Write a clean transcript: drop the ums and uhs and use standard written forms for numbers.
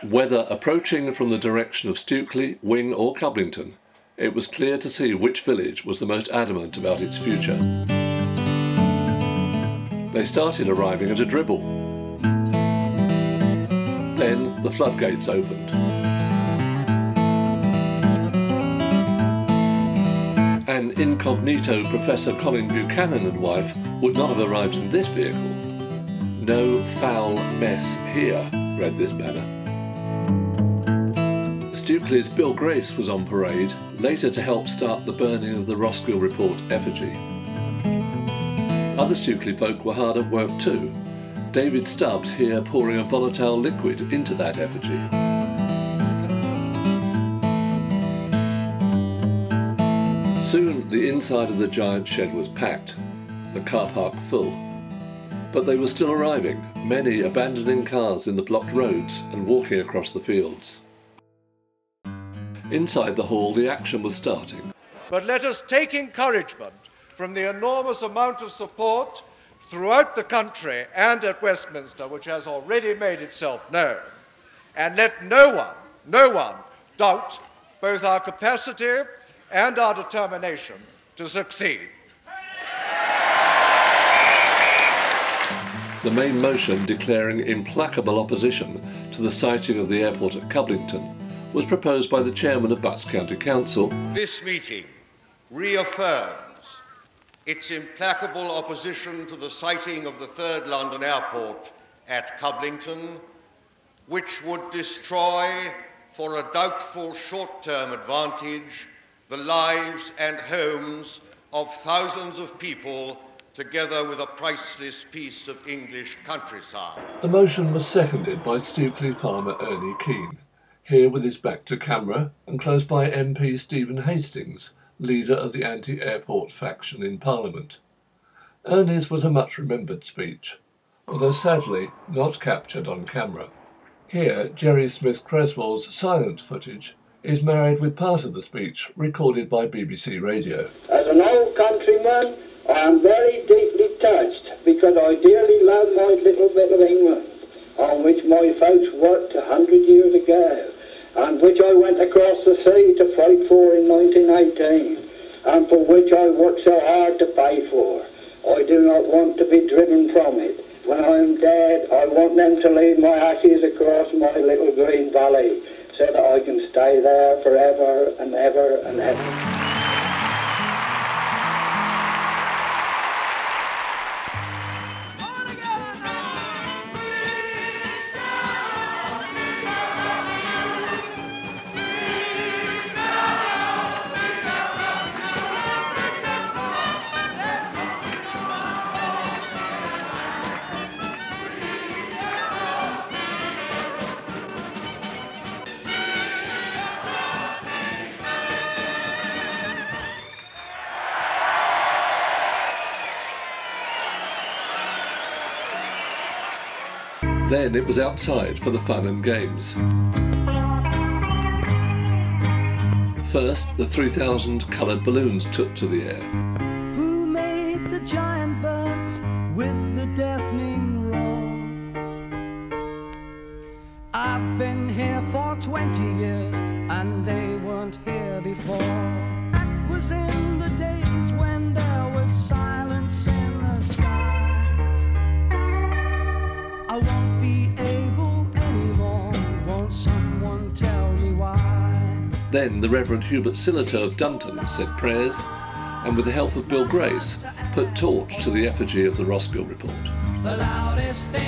Whether approaching from the direction of Stewkley, Wing or Cublington, it was clear to see which village was the most adamant about its future. They started arriving at a dribble. Then the floodgates opened. An incognito Professor Colin Buchanan and wife would not have arrived in this vehicle. "No foul mess here," read this banner. Stewkley's Bill Grace was on parade, later to help start the burning of the Roskill Report effigy. Other Stewkley folk were hard at work too. David Stubbs here pouring a volatile liquid into that effigy. Soon the inside of the giant shed was packed, the car park full. But they were still arriving, many abandoning cars in the blocked roads and walking across the fields. Inside the hall, the action was starting. But let us take encouragement from the enormous amount of support throughout the country and at Westminster, which has already made itself known. And let no one doubt both our capacity and our determination to succeed. The main motion declaring implacable opposition to the siting of the airport at Cublington was proposed by the chairman of Bucks County Council. This meeting reaffirms its implacable opposition to the siting of the third London airport at Cublington, which would destroy, for a doubtful short-term advantage, the lives and homes of thousands of people, together with a priceless piece of English countryside. The motion was seconded by Stewkley farmer Ernie Keen, here with his back to camera, and close by MP Stephen Hastings, leader of the anti-airport faction in Parliament. Ernie's was a much-remembered speech, although sadly not captured on camera. Here, Jerry Smith-Cresswell's silent footage is married with part of the speech recorded by BBC Radio. As an old countryman, I am very deeply touched because I dearly love my little bit of England, on which my folks worked 100 years ago, and which I went across the sea to fight for in 1918, and for which I worked so hard to pay for. I do not want to be driven from it. When I am dead, I want them to lead my ashes across my little green valley, so that I can stay there forever and ever and ever. Then it was outside for the fun and games. First, the 3,000 coloured balloons took to the air. Who made the giant birds with the deafening roar? I've been here for 20 years and they weren't here before. That was in the days when there was silence in the sky. I won't be able anymore, won't someone tell me why? Then the Reverend Hubert Silliter of Dunton said prayers, and with the help of Bill Grace, put torch to the effigy of the Roskill Report. The loudest thing